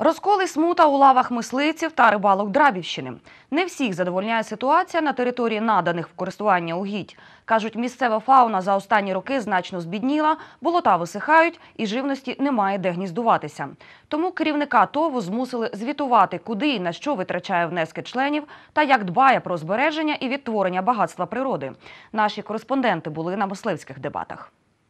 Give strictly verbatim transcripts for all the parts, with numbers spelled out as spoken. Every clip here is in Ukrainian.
Розкол і смута у лавах мисливців та рибалок Драбівщини. Не всіх задовольняє ситуація на території наданих в користування угідь. Кажуть, місцева фауна за останні роки значно збідніла, болота висихають і живності немає де гніздуватися. Тому керівника ТОВу змусили звітувати, куди і на що витрачає внески членів та як дбає про збереження і відтворення багатства природи. Наші кореспонденти були на мисливських дебатах.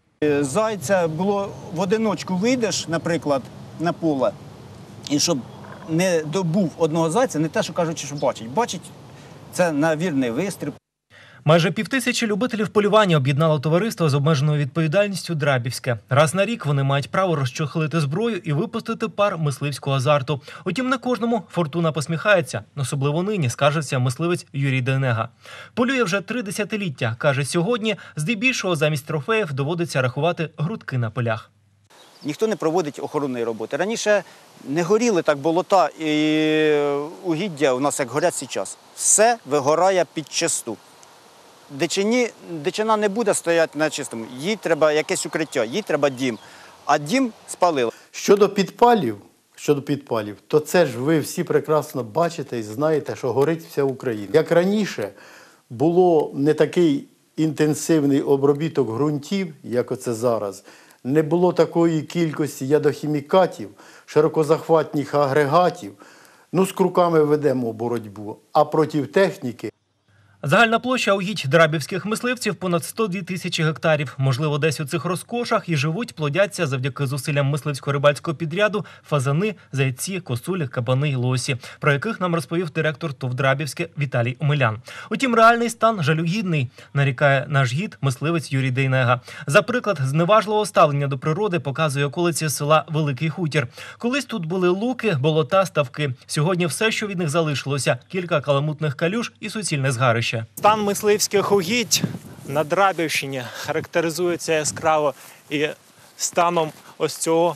Зайця було в одиночку вийдеш, наприклад, на поле, і щоб не добув одного зайця, не те, що кажуть, що бачить. Бачить – це на вірний вистріл. Майже півтисячі любителів полювання об'єднало товариство з обмеженою відповідальністю «Драбівське». Раз на рік вони мають право розчохлити зброю і випустити пар мисливського азарту. Утім, не кожному фортуна посміхається. Особливо нині, скаржиться мисливець Юрій Дейнега. Полює вже три десятиліття. Каже, сьогодні здебільшого замість трофеїв доводиться рахувати грудки на полях. Ніхто не проводить охоронної роботи. Раніше не горіли так болота і угіддя у нас, як горять зараз. Все вигорає підчасту. Дичині, дичина не буде стояти на чистому. Їй треба якесь укриття, їй треба дім. А дім спалили. Щодо підпалів, щодо підпалів, то це ж ви всі прекрасно бачите і знаєте, що горить вся Україна. Як раніше було не такий інтенсивний обробіток ґрунтів, як оце зараз, не було такої кількості ядохімікатів, широкозахватних агрегатів, ну з круками ведемо боротьбу, а проти техніки. Загальна площа угідь драбівських мисливців – понад сто дві тисячі гектарів. Можливо, десь у цих розкошах і живуть, плодяться завдяки зусиллям мисливсько-рибальського підряду фазани, зайці, косулі, кабани й лосі, про яких нам розповів директор ТОВ «Драбівське» Віталій Омелян. Утім, реальний стан жалюгідний, нарікає наш гід мисливець Юрій Дейнега. За приклад зневажливого ставлення до природи показує околиці села Великий Хутір. Колись тут були луки, болота, ставки. Сьогодні все, що від них залишилося – кілька каламутних калюж і суцільне згарище. Стан мисливських угідь на Драбівщині характеризується яскраво і станом ось цього,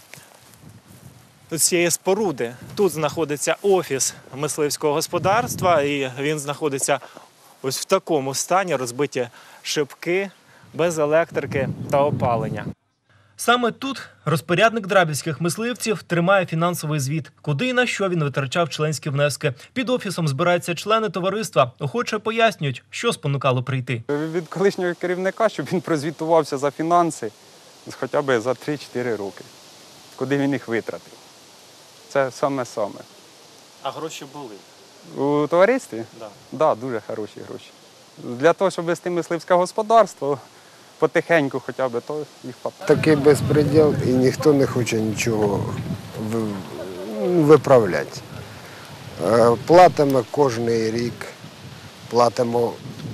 цієї споруди. Тут знаходиться офіс мисливського господарства, і він знаходиться ось в такому стані, розбиті шибки, без електрики та опалення. Саме тут розпорядник драбівських мисливців тримає фінансовий звіт, куди і на що він витрачав членські внески. Під офісом збираються члени товариства, охоче пояснюють, що спонукало прийти. Від колишнього керівника, щоб він прозвітувався за фінанси хоча б за три-чотири роки, куди він їх витратив. Це саме-саме. А гроші були? У товаристві? Так. Так, да, дуже хороші гроші. Для того, щоб вести мисливське господарство, потихеньку хоча б, то їх хватає. Такий безпреділ, і ніхто не хоче нічого виправляти. Платимо кожен рік, платимо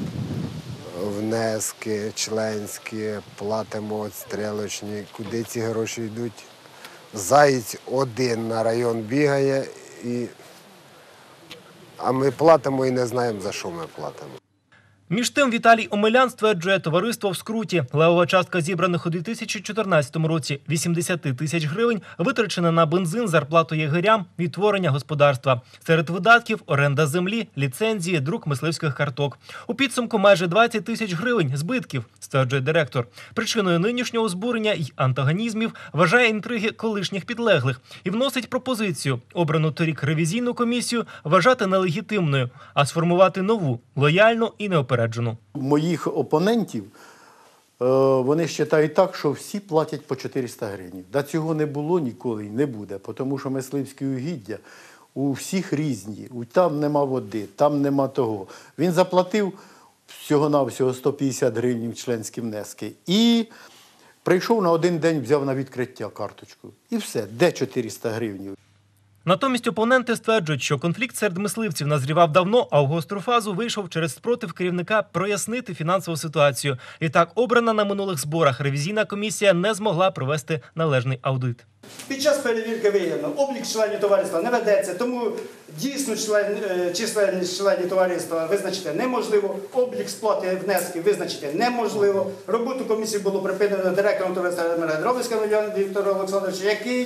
внески членські, платимо стрілочні. Куди ці гроші йдуть? Заєць один на район бігає, і... а ми платимо і не знаємо, за що ми платимо. Між тим, Віталій Омелян стверджує, товариство в скруті. Левова частка зібраних у дві тисячі чотирнадцятому році вісімдесят тисяч гривень витрачена на бензин, зарплату єгерям, відтворення господарства. Серед видатків – оренда землі, ліцензії, друк мисливських карток. У підсумку майже двадцять тисяч гривень збитків, стверджує директор. Причиною нинішнього збурення й антагонізмів вважає інтриги колишніх підлеглих і вносить пропозицію обрану торік ревізійну комісію вважати нелегітимною, а сформувати нову, лояльну і неопереджену. Моїх опонентів, вони вважають так, що всі платять по чотириста гривень. Да цього не було ніколи і не буде, тому що мисливські угіддя у всіх різні. Там нема води, там нема того. Він заплатив всього-навсього сто п'ятдесят гривень членські внески і прийшов на один день, взяв на відкриття карточку. І все, де чотириста гривень? Натомість опоненти стверджують, що конфлікт серед мисливців назрівав давно, а в гостру фазу вийшов через спротив керівника прояснити фінансову ситуацію. І так, обрана на минулих зборах ревізійна комісія не змогла провести належний аудит. Під час перевірки виявлено, облік членів товариства не ведеться, тому дійсно член, численність членів товариства визначити неможливо, облік сплати внесків визначити неможливо. Роботу комісії було припинено директором товариства Драбівського Віктором Олександровичем, який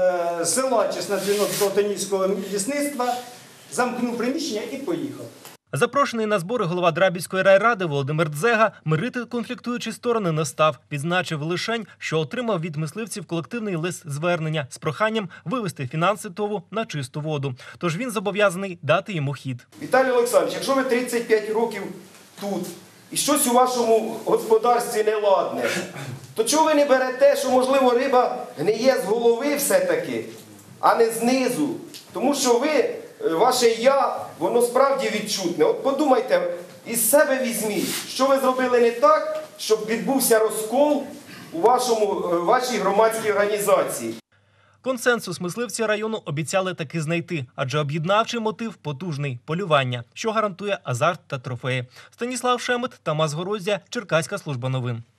ссилаючись на дзвінок до Тонівського лісництва, замкнув приміщення і поїхав. Запрошений на збори голова Драбівської райради Володимир Дзега мирити конфліктуючі сторони не став. Відзначив лишень, що отримав від мисливців колективний лист-звернення з проханням вивести фінанси ТОВу на чисту воду. Тож він зобов'язаний дати йому хід. Віталій Олександрович, якщо ви тридцять п'ять років тут і щось у вашому господарстві неладне, то чого ви не берете, що, можливо, риба не є з голови все-таки, а не знизу? Тому що ви, ваше «я», воно справді відчутне. От подумайте, із себе візьміть, що ви зробили не так, щоб відбувся розкол у вашому, вашій громадській організації. Консенсус мисливці району обіцяли таки знайти, адже об'єднавчий мотив потужний – полювання, що гарантує азарт та трофеї. Станіслав Шемет, Тамас Горозія, Черкаська служба новин.